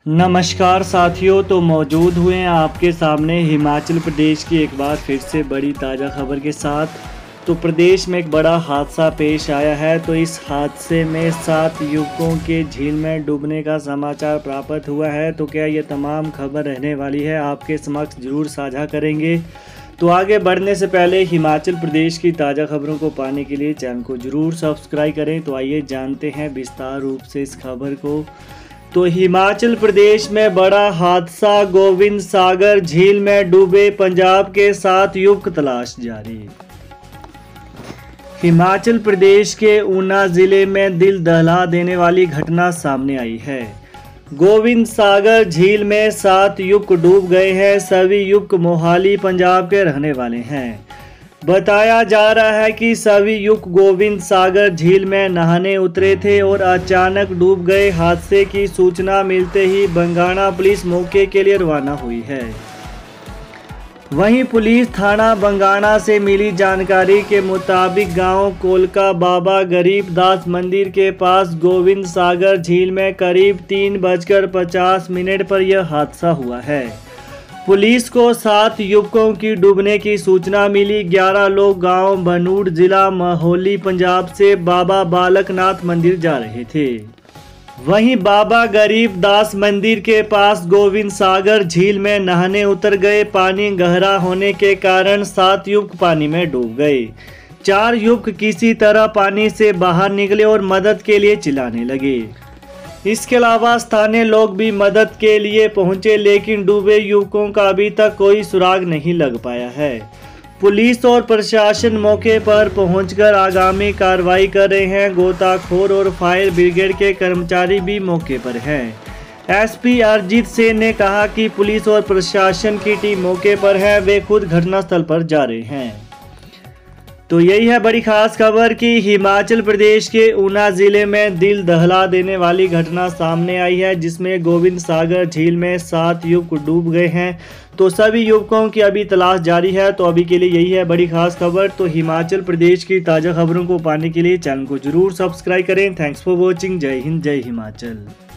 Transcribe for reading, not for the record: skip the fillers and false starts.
नमस्कार साथियों, तो मौजूद हुए हैं आपके सामने हिमाचल प्रदेश की एक बार फिर से बड़ी ताज़ा खबर के साथ। तो प्रदेश में एक बड़ा हादसा पेश आया है। तो इस हादसे में 7 युवकों के झील में डूबने का समाचार प्राप्त हुआ है। तो क्या ये तमाम खबर रहने वाली है, आपके समक्ष जरूर साझा करेंगे। तो आगे बढ़ने से पहले हिमाचल प्रदेश की ताज़ा खबरों को पाने के लिए चैनल को जरूर सब्सक्राइब करें। तो आइए जानते हैं विस्तार रूप से इस खबर को। तो हिमाचल प्रदेश में बड़ा हादसा, गोविंद सागर झील में डूबे पंजाब के 7 युवक, तलाश जारी। हिमाचल प्रदेश के ऊना जिले में दिल दहला देने वाली घटना सामने आई है। गोविंद सागर झील में 7 युवक डूब गए हैं। सभी युवक मोहाली पंजाब के रहने वाले हैं। बताया जा रहा है कि सभी युवक गोविंद सागर झील में नहाने उतरे थे और अचानक डूब गए। हादसे की सूचना मिलते ही बंगाणा पुलिस मौके के लिए रवाना हुई है। वहीं पुलिस थाना बंगाणा से मिली जानकारी के मुताबिक गांव कोलका बाबा गरीब दास मंदिर के पास गोविंद सागर झील में करीब 3:50 पर यह हादसा हुआ है। पुलिस को 7 युवकों की डूबने की सूचना मिली। 11 लोग गांव बनूड़ जिला मोहाली पंजाब से बाबा बालकनाथ मंदिर जा रहे थे। वहीं बाबा गरीब दास मंदिर के पास गोविंद सागर झील में नहाने उतर गए। पानी गहरा होने के कारण 7 युवक पानी में डूब गए। 4 युवक किसी तरह पानी से बाहर निकले और मदद के लिए चिल्लाने लगे। इसके अलावा स्थानीय लोग भी मदद के लिए पहुंचे, लेकिन डूबे युवकों का अभी तक कोई सुराग नहीं लग पाया है। पुलिस और प्रशासन मौके पर पहुंचकर आगामी कार्रवाई कर रहे हैं। गोताखोर और फायर ब्रिगेड के कर्मचारी भी मौके पर हैं। एसपी अरिजीत सिंह ने कहा कि पुलिस और प्रशासन की टीम मौके पर है, वे खुद घटनास्थल पर जा रहे हैं। तो यही है बड़ी खास खबर कि हिमाचल प्रदेश के ऊना जिले में दिल दहला देने वाली घटना सामने आई है, जिसमें गोविंद सागर झील में 7 युवक डूब गए हैं। तो सभी युवकों की अभी तलाश जारी है। तो अभी के लिए यही है बड़ी खास खबर। तो हिमाचल प्रदेश की ताज़ा खबरों को पाने के लिए चैनल को जरूर सब्सक्राइब करें। Thanks for watching. जय हिंद, जय हिमाचल।